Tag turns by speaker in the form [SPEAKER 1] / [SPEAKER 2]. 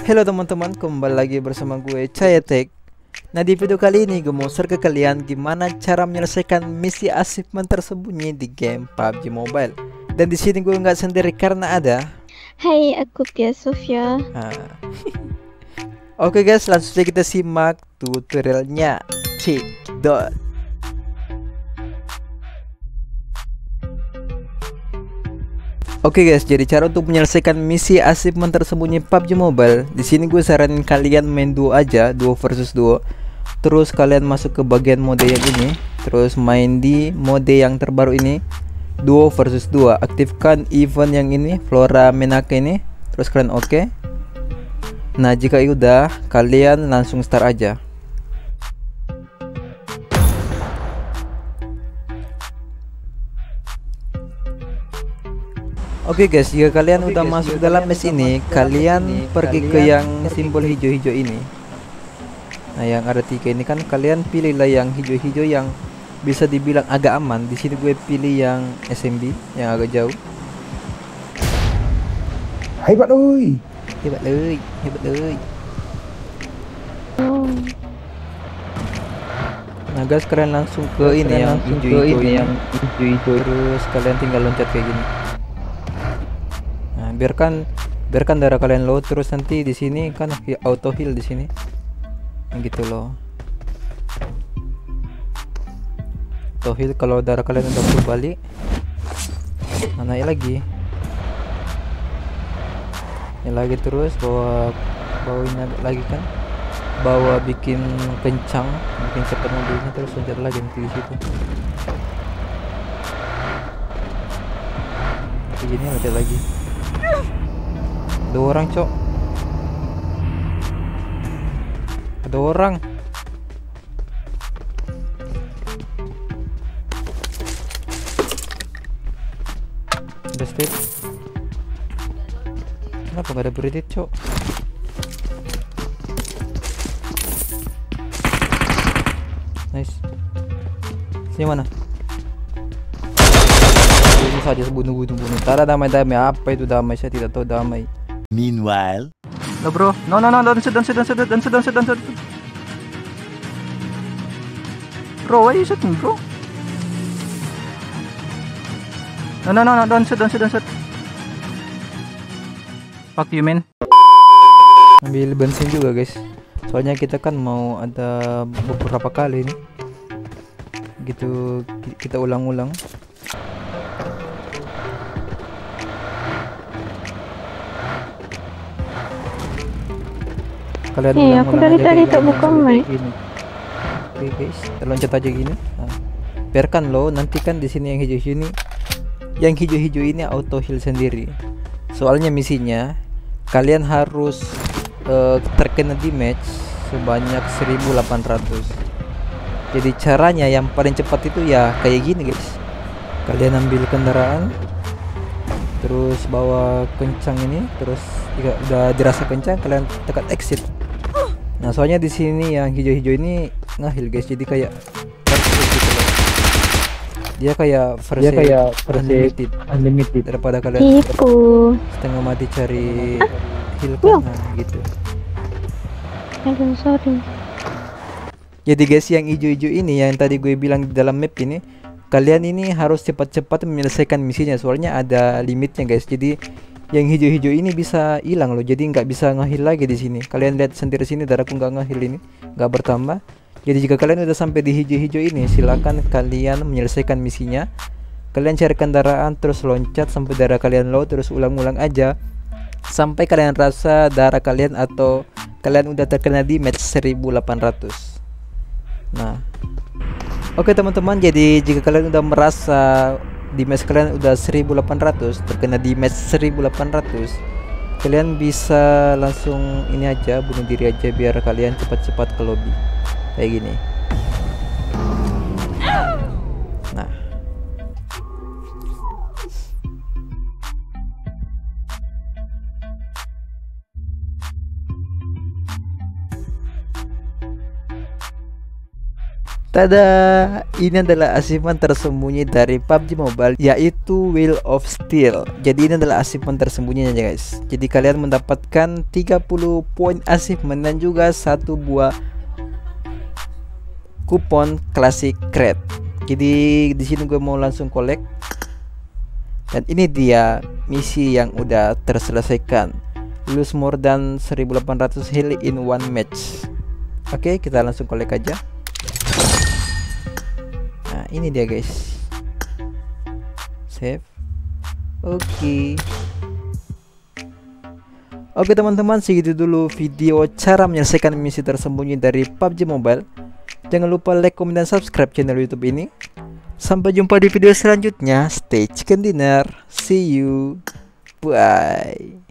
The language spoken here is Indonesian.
[SPEAKER 1] Halo teman-teman, kembali lagi bersama gue Cayetek. Nah, di video kali ini gue mau share ke kalian gimana cara menyelesaikan misi achievement tersembunyi di game PUBG Mobile. Dan di sini gue nggak sendiri karena ada.
[SPEAKER 2] Hai, aku Pia Sofia.
[SPEAKER 1] Nah. Oke guys, langsung saja kita simak tutorialnya. Cekdot. Oke guys, jadi cara untuk menyelesaikan misi achievement tersembunyi PUBG Mobile. Di sini gue saranin kalian main duo aja, duo versus duo. Terus kalian masuk ke bagian mode yang ini, terus main di mode yang terbaru ini, duo versus duo. Aktifkan event yang ini, Flora Menake ini. Terus kalian oke. Nah, jika udah, kalian langsung start aja. Oke guys, jika kalian udah masuk dalam mes ini, kalian pergi ke yang simbol hijau-hijau ini. Nah, yang ada 3 ini kan kalian pilihlah yang hijau-hijau yang bisa dibilang agak aman. Di sini gue pilih yang SMB yang agak jauh.
[SPEAKER 3] Hebat oi.
[SPEAKER 1] Hebat leuy, hebat leuy.
[SPEAKER 2] Oh,
[SPEAKER 1] Nah guys, kalian langsung ke ini yang hijau-hijau ini. Terus kalian tinggal loncat kayak gini. Nah, biarkan darah kalian low, terus nanti di sini kan auto heal di sini. Nah, gitu loh. Auto heal kalau darah kalian udah full balik. Nah, naik lagi. Naik lagi terus bawain lagi kan. Bawa bikin kencang, bikin cepat mobilnya, terus loncat lagi nanti di situ. Kayak gini loncat lagi. Ada orang, cok. Ada orang. Ada step. Kenapa gak ada berdit, cok? Nice. Sini mana? Ini saja bunuh. Tara damai. Apa itu damai? Saya tidak tahu damai.
[SPEAKER 4] Meanwhile,
[SPEAKER 1] No bro, no, don't shoot. Bro, why you shooting, bro? No, don't shoot. Fuck you, man. Ambil bensin juga, guys. Soalnya kita kan mau ada beberapa kali nih. Gitu kita ulang-ulang. Kalian
[SPEAKER 2] aku dari tadi tak buka mic.
[SPEAKER 1] Oke guys, terloncat aja gini. Nah, biarkan lo, nanti kan di sini yang hijau-hijau ini auto heal sendiri. Soalnya misinya kalian harus terkena damage sebanyak 1800. Jadi caranya yang paling cepat itu ya kayak gini guys. Kalian ambil kendaraan, terus bawa kencang ini, terus jika udah dirasa kencang kalian tekan exit. Nah, soalnya di sini yang hijau-hijau ini ngahil guys, jadi kayak gitu loh. Dia kayak versi unlimited daripada kalian
[SPEAKER 2] Tipu.
[SPEAKER 1] setengah mati cari heal kan. Nah, gitu.
[SPEAKER 2] Aduh, sorry.
[SPEAKER 1] Jadi guys, yang hijau-hijau ini yang tadi gue bilang di dalam map ini, kalian ini harus cepat-cepat menyelesaikan misinya, soalnya ada limitnya guys. Jadi yang hijau-hijau ini bisa hilang loh, jadi nggak bisa ngehil lagi di sini. Kalian lihat sendiri sini, darahku nggak ngehil ini, nggak bertambah. Jadi jika kalian udah sampai di hijau-hijau ini, silakan kalian menyelesaikan misinya. Kalian cari kendaraan, terus loncat sampai darah kalian low, terus ulang-ulang aja sampai kalian rasa darah kalian atau kalian udah terkena di match 1800. Nah, oke teman-teman, jadi jika kalian udah merasa di match kalian udah 1800, terkena di match 1800, kalian bisa langsung ini aja, bunuh diri aja biar kalian cepat-cepat ke lobby kayak gini. Nah, Tada, ini adalah achievement tersembunyi dari PUBG Mobile, yaitu Wheel of Steel. Jadi ini adalah achievement tersembunyinya ya guys. Jadi kalian mendapatkan 30 poin achievement dan juga 1 buah kupon Classic Crate. Jadi di sini gue mau langsung collect. Dan ini dia misi yang udah terselesaikan. Lose more than 1800 heal in one match. Oke, kita langsung collect aja. Nah, ini dia guys. Save. Oke teman-teman, segitu dulu video cara menyelesaikan misi tersembunyi dari PUBG Mobile. Jangan lupa like, komen, dan subscribe channel YouTube ini. Sampai jumpa di video selanjutnya. Stay chicken dinner. See you. Bye.